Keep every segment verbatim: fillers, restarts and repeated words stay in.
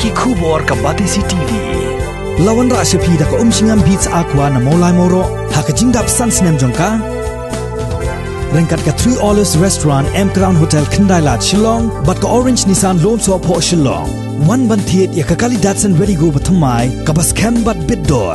ki khubor ka Batisi T V. Lawan ra sepi da ka umsingam beats aqua na molai moro ha ka jingdap sans nem jongka. Rengkat ka Three Olives Restaurant M Crown Hotel Kendailat Shillong bat ka Orange Nissan Lone So Po Shillong. One ban thiet ya ka kali Datsun Ready Go bathamai ka bas kem bat bidor.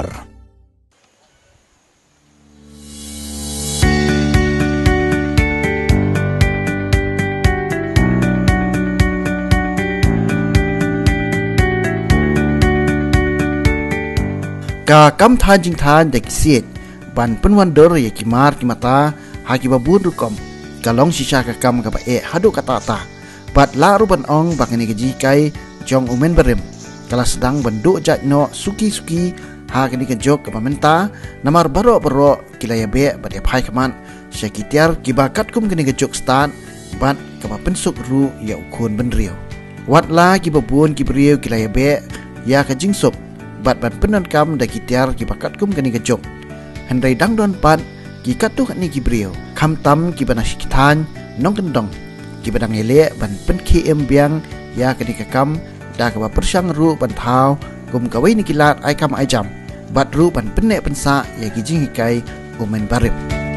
Ka kam than jing than dek siet ban penwan dor ya kimar kimata haki babun rukom kalong sisa ka kam ka ba e hadu kata ta bat la ruban ong bakani gaji kai jong umen berem kala sedang bendu jat no suki suki ha kini ka jok ka menta namar baro baro kilaya be bat e phai kaman sekitiar kibakat kum kini ka jok stan bat ka ba pensuk ru ya ukun benrio wat la ki babun ki brio kilaya be ya ka jing sop bat ban penan kam da kitiar ki bakat kum kani gejok handai dang don pat ki katu ni ki brio kam tam ki bana sikitan nong kendong ki badang ele ban pen ki em biang ya kani ka kam da ka ba persang ru ban thau kum ka wei ni kilat ai kam ai jam bat ru ban penne pensa ya ki jing hikai umen barip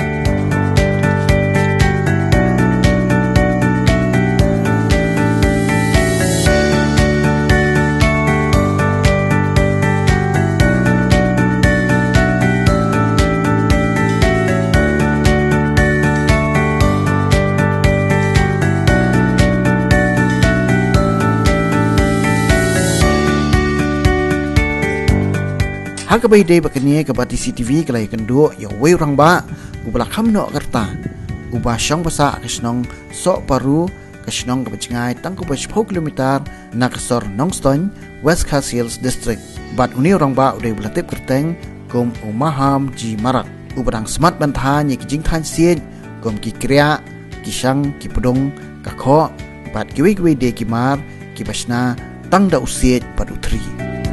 Hak bai dei bakani ka Batisi T V kalai kendo ya wei orang ba ubala kham no karta uba shong basa kasnong so paru kasnong ka bachingai tangko ba sepuluh kilometer na kasor Nongston West Khas Hills District bat uni orang ba udai belatip kerteng kum umaham ji marak ubadang smart bantan ye kijing than sien kum ki kriya kisang ki pudong ka kho bat kiwi kiwi de kimar ki basna tang da usiet padu tri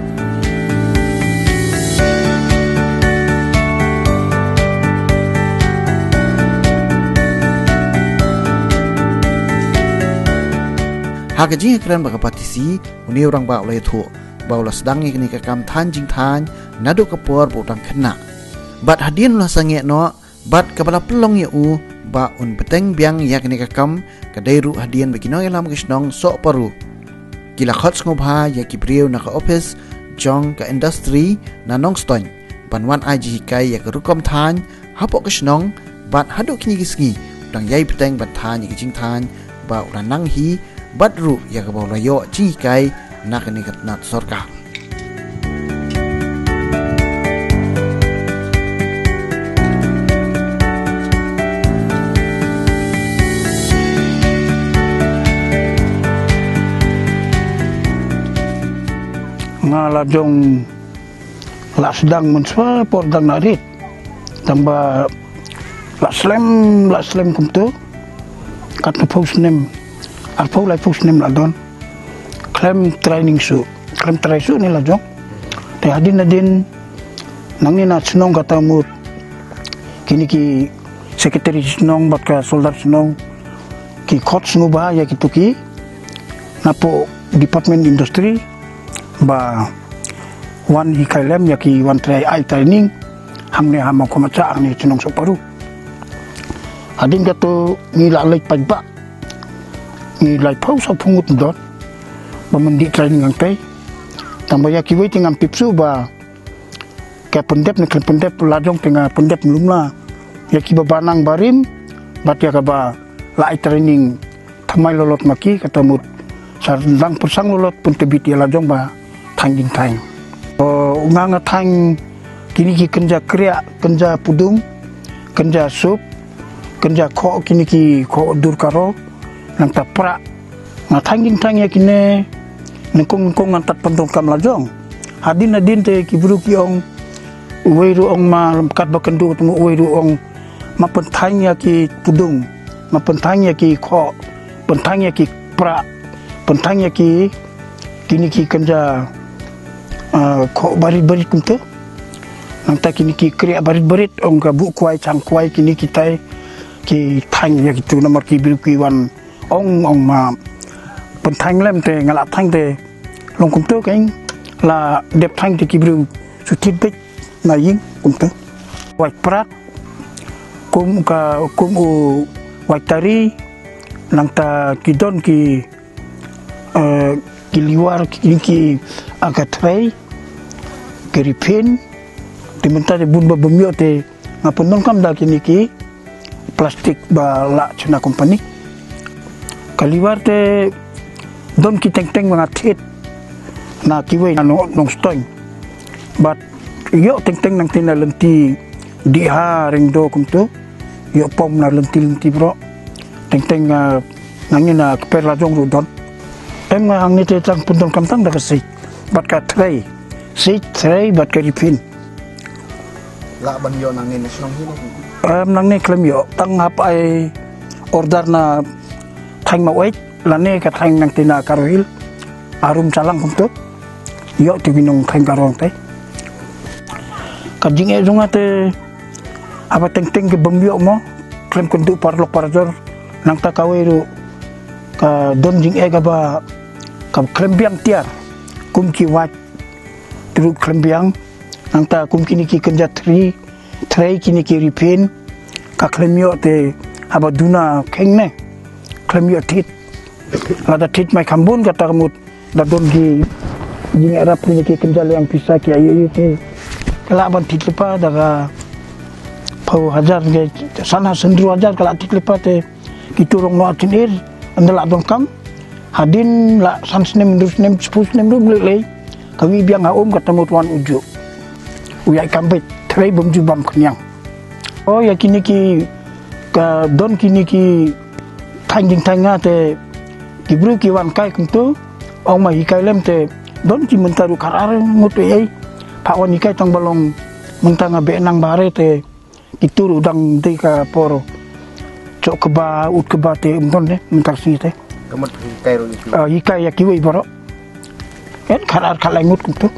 Hak jing kran baka Batisi uni orang ba oleh thu ba ulas sedang ni ka kam than jing than nadu kapor botang kena bat hadin ulah sange no bat kabala pelong ya u ba un beteng biang yak ni ka kam ka dairu hadin begino elam kisnong so paru kila khots ngobha ya kibriu na ka office jong ka industry na Nongston banwan aji kai ya ka rukom than hapok kisnong bat hadu kini gisgi dang yai beteng bat than ya jing than ba ulah nang hi badru ya ka bawa yo cikai nak ni kat nat sorka ngala jong la sedang menswa pordang narit tambah la slem la slem kumtu kat post nem Alpau lai pus nem ladon, klem training su, klem trai su ni lajong. Te hadin adin, nangni na senong kata mut, kini ki sekretari senong bat ka soldar senong, ki kot senguba ya ki tuki, napo department industri, ba wan hikai lem ya ki wan trai ai training, hamne hamau komaca ni senong soparu. Hadin kata ni lalai pajba. Ni lai pau sa pungut dot ba mandi training ang pay tambah ya kiwai tingam pipsu ba ka pendep nak pendep lajong tinga pendep lumla ya ki babanang barim bat ya ka ba lai training thamai lolot maki katamut sarlang persang lolot pun tebit ya lajong ba tanging tang o nganga tang kini ki kenja kriya kenja pudung kenja sup kenja kho kini ki kho dur karo nang tapra na tanging tang ya kine nengkong nengkong ngantat pendong kam lajong hadin adin te kibru kiong uwei ruong ma lemkat bakendu temu uwei ruong ma pentang ya ki pudung ma pentang ya ki kho pentang ya ki pra pentang ya ki kini ki kenja kho barit-barit kumtu nang ta kini ki kriya barit-barit ong ka bu kuai chang kuai kini kitai ki tang ya kitu nomor ki biru ki wan ong ong ma pentang lem te ngalap tang te long kum tu kain la dep thang te kibru su tit bek na ying kum tu wai prat kum ka kum u wai tari nang ta kidon ki uh, ki liwar ki ki agak tray ki ripin di mentade bun ba bumyo te ngapun non kam da kini ki plastik ba la chuna company kaliwar te don ki teng teng mga tit na kiwe na nong stoing but yo teng teng nang tina lenti di ha ring do kum tu yo pom na lenti lenti bro teng teng uh, nangin na per la jong ru don em nga ang ni te tang pun don kam tang da ka sei bat ka tray sei tray bat ka ripin La ban yo nangin nasional hino. Um, nang ni klem yo tang hap ay order na thang ma wait lane ka thang nang tina karohil arum salang kum tu yo ti binong thang karong te kajing e junga te apa teng teng ke bembyo mo klem kundu parlok parjor nang ta kaweru ka don jing e ga ba ka klem biang tiar kum ki wat tru klem biang nang ta kum kini ki kenja tri tray kini ki ripin ka klemyo te aba duna kengne klemyo tit lada tit mai kambun kata kamut da don gi jing arab kini ki kenja yang pisa ki ayu te kala ban tit lepa daga pau hajar ge sana sendru hajar kala tit lepa te kiturong no atinir andala don kam hadin la sansnem ndusnem spusnem dum le kawi biang ha om ketemu tuan uju uyai kambet tray bumju bam kenyang oh ya kini ki ka don kini ki thangjing thanga te kibru ki wan kai kuntu ong ma hikai lem te don ki mentaru karar ngutu ei pa wan hikai tang balong mentanga be nang bare te ituru dang de ka poro cok keba ut keba te umdon ne mentar si te Kamat hikai ro itu. ah hikai ya kiwi boro kan karar kalangut kuntu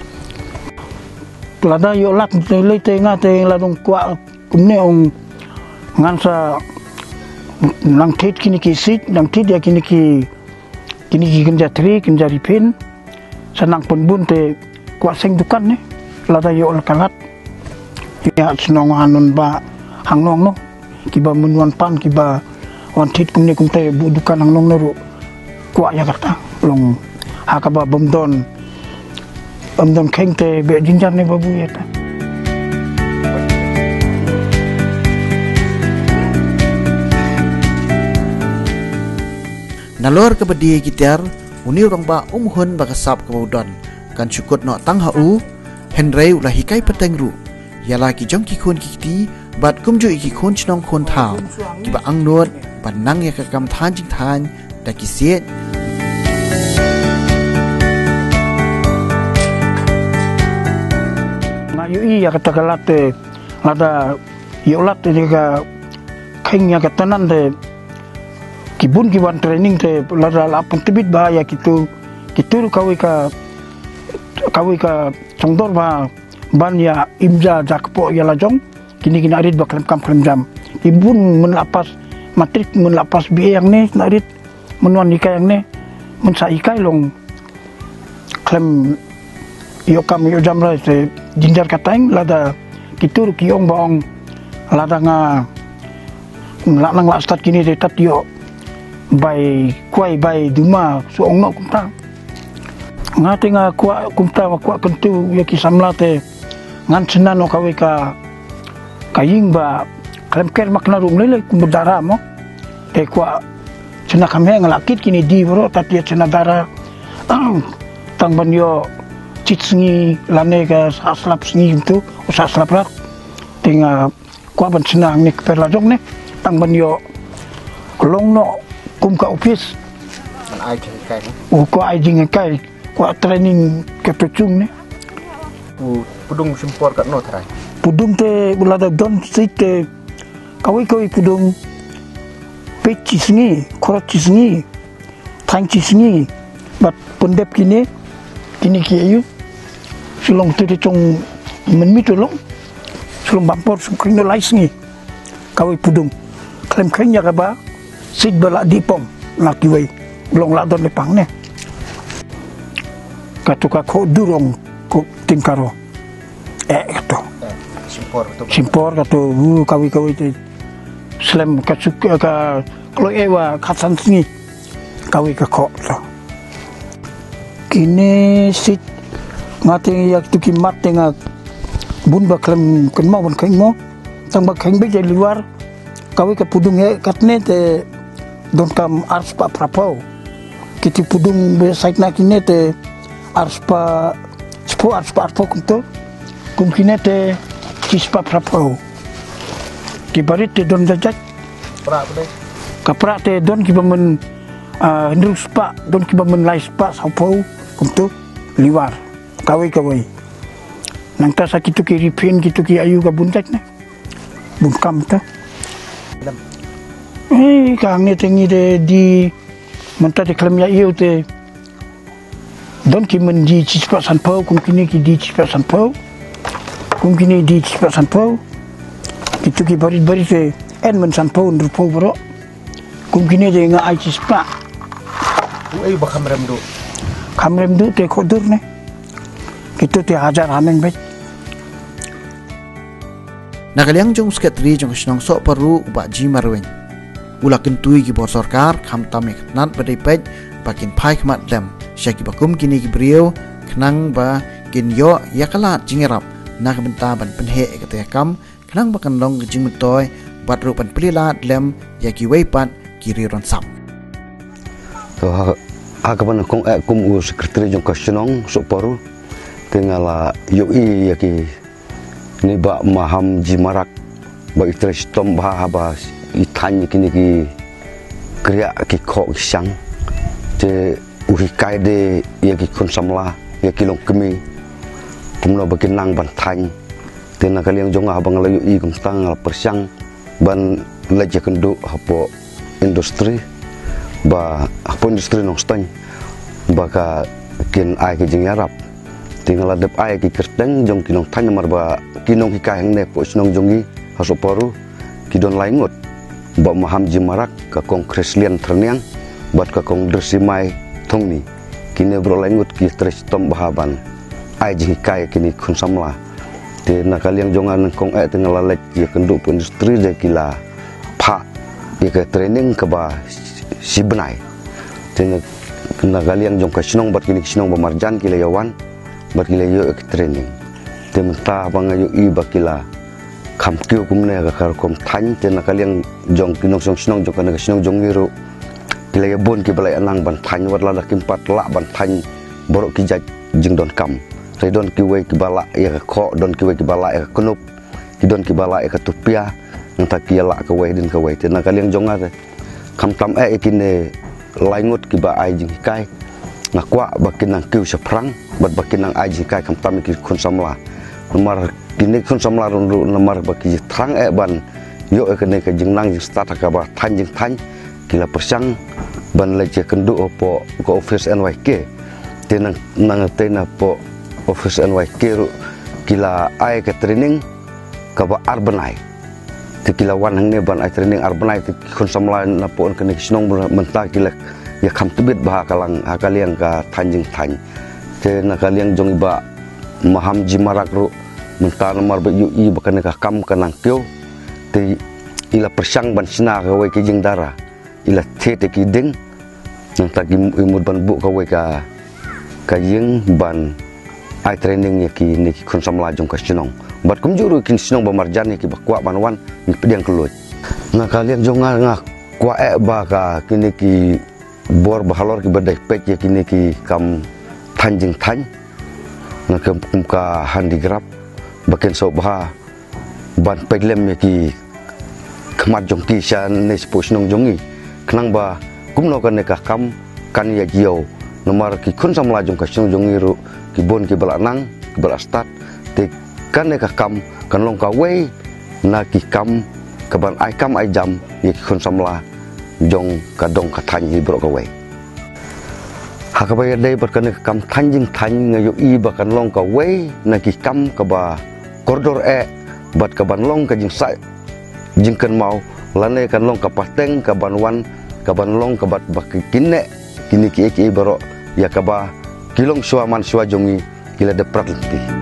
lada yo lak le te nga te la dong kwa kumne ong ngansa nang tit kini ki sit nang tit ya kini ki kini ki kenja tri kenja ripin sanang pun te kwa seng dukan ne lada yo kalat ya senong hanun ba hangnong no kiba munwan pan kiba wan tit kumne kumte bu dukan hangnong no kwa ya kata long hakaba bomdon Om don keng te be jinjar ne babu ya ta. Nalor ke bedi gitar uni orang ba umhun ba kasap ke baudon kan syukut no tang hau henrei ulah hikai petengru yala ki jong ki khon ki ti bat kumju ki khon chnong khon thau ki ba angnot ban nang ya ka kam than jing than da ki siet Yui ya kata kalate lada yolat te ka keng ya kata nan de kibun kiban training te lada lapun tibit ba ya kitu kitu kawi ka kawi ka chongdor ba ban ya imja jakpo ya lajong kini kini arit ba klem kam klem jam ibun mun lapas matrik mun lapas bi yang ne narit mun wan ikai yang ne mun sa ikai long klem yo kam yo jam ra te jinjar katang lada kitur kiong baong lada nga la nang la start kini te tat yo bai kuai bai duma suong no kumta nga te nga kwa kumta wa kwa kentu ya ki samla te ngan sena no kawe ka kaying ba klem ker makna rum lele kumdara mo te kwa sena kame nga lakit kini di bro tat ya sena dara tang ban yo citsengi lane ka saslap sengi itu saslap rat tinga kwa ban senang ni perlajong ne tang ban yo long no kum ka office an ai jing kai u ko ai jing kai kwa training ke pecung ne u pudung simpor kat no trai pudung te bulada don site kawi kawi pudung peci sengi korot sengi tang sengi bat pendep kini kini kiayu sulong tu cong menmi tolong sulong bampor sukring no lais ni kawi pudung klem kenya ka ba sit bala dipom laki wei long la don lepang ne katu ka ko durong ko tingkaro eh katu Simpor tu. simpor katu uh, kawi kawi te slem kasuk ka kalau ewa kasan singi kawi ka ko to kini sit ngati yak tu kimat tengah bun baklem ken mau ban kain mo tang bak kain be jadi luar kawi ka pudung e katne te don kam ars pa prapo kiti pudung be sait na kine te ars pa spo ars pa prapo kunto kum kine te kispa prapo ki barit te don jajak Pra apa deh? kapra te don ki bamen ndrus pa don ki bamen lais pa sapo kunto liwar kawi kawi nang ta sakitu ki ripin kitu ki ayu ka buntak na bungkam ta eh kang ne tengi de di menta de klem ya iu te don ki men di cispa san pau kum kini ki di cispa san pau kum kini di cispa san pau kitu ki barit barit te en men san pau ndur pau bro kum kini de nga ai cispa Tu ayu bakam rem do. kamrem du te khodur ne kitu te hajar hameng bet Nakaliang jong sekretari jong senong sok peru ubak ji marwen. Ula kentui ki bor sorkar kam tamek nat badai pej bakin pai kemat lem. Syaki bakum kini ki beriau kenang ba kin yo yakalat jingerap nak benta ban penhe kata kam kenang bakan long jing mentoy bat rupan pelilat lem yaki weipat kiri ronsap. So akaban kong ek kum u sekretari jong kasenong sok paru tingala yoi yaki ni ba maham jimarak ba itres tom ba ba itanya kini ki kriya ki kho sang te uhi kai de yaki kun samla yaki long kemi kumno bakin nang ban than te na kaliang jonga abang la yoi kum tang persang ban leje kendu hapo industri ba hapo industri nong stang baka kin ai ki jing yarap tinggal adep ai ki kerteng jong kinong tanya marba kinong hikai hang ne po sinong jongi hasoparu kidon laingot ba maham jimarak ka kong kreslian terniang bat ka kong dersimai thongni kine bro laingot ki tres tom bahaban ai ji hikai kini kun samla te nakaliang jongan kong e tinggal lek ye kendu po industri je kila pha ye ka training ka ba sibnai te nakaliang jong ka sinong bat kini sinong ba marjan kila yawan bakila yo ek training temta bangayo i bakila kamkyo kumne ga kar kom than te nakaliang jong kinong song sinong jong kana sinong jong ngiru kila ya bon ki balai anang ban than war la kimpat la ban than borok ki jaj jing don kam sai don ki we ki bala ya kho don ki we ki bala ya kunup ki don ki bala ya tupia nta ki la ka we din ka we te nakaliang jong ade kam tam e kine laingot ki ba ai jing kai ngakwa bakin nang kiu seprang bat bakin nang aji kai kam tam ki kun samla nomor kini kun samla rundu nomor baki trang e ban yo e kene ka jing nang start ka ba than jing than kila persang ban leje kendu opo ko office N Y K te nang nang te na po office N Y K ru kila ai ka training ka ba arbanai te kila wan hang ne ban ai training arbanai te kun samla na po kene sinong menta kila ya kam tebet bah kalang hakaliang ka tanjing tan te nakaliang jong iba maham jimarak ru mentar nomor ba yu i bakan ka kam kanang kyo te ila persang ban sina ka we ki jing dara ila te te ki ding nang ta ki imud ban bu ka we ka ka jing ban ai training ya ki ni kun samla jong ka sinong bat kum juru kin sinong ba marjan ki ba kwa ban wan ni pediang kelut nakaliang jong nga kwa e ba ka kini ki bor bahalor ki badai pek ya kini ki kam tanjing tan na kem ka handicraft baken so bah ban peglem ya ki kemat jong ki shan ne spos nong jongi kenang ba kumno kan ka kam kan ya jio nomor ki kun samla jong ka song jongi ru ki bon ki balanang ki balastat te kan ne ka kam kan long ka we na ki kam ka ban ai kam ai jam ya ki kun samla jong kadong katanji bro ka we hakabaya dai berkan kam tanjing tan ngayo i bakan long ka we na ki kam ka ba koridor e bat ka ban long ka jing sai jing kan mau lane kan long ka pateng ka ban wan ka ban long ka bat bak kine kini ki ki bro ya ka ba kilong suaman suajongi ila de pratlti